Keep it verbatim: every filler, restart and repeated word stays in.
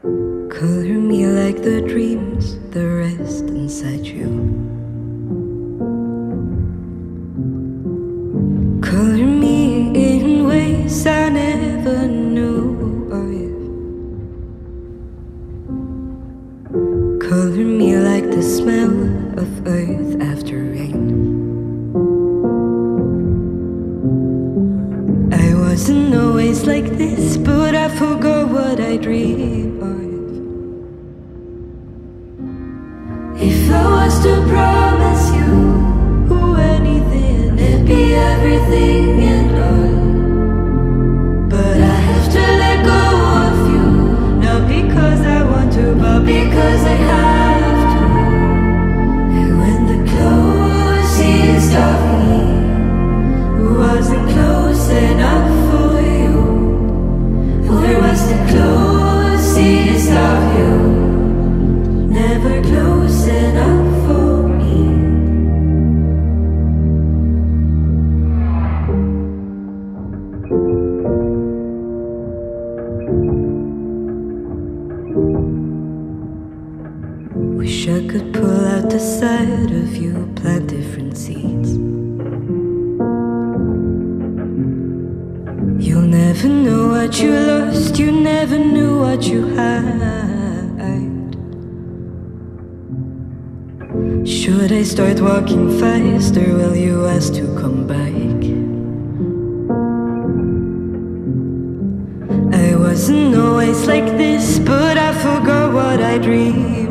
Color me like the dreams that rest inside you. Color me in ways I never knew of. Color me like the smell of earth after rain. I wasn't always like this, but I forgot what I dreamed of. If I was to promise you anything, it'd be everything and all. But I have to let go of you, not because I want to, but because I have to. And when the closest of me wasn't close enough for you, where was the closest of you? Never close enough for me. Wish I could pull out the side of you, plant different seeds. You'll never know what you lost, you never knew what you had. Should I start walking faster? Will you ask to come back? I wasn't always like this, but I forgot what I dreamed.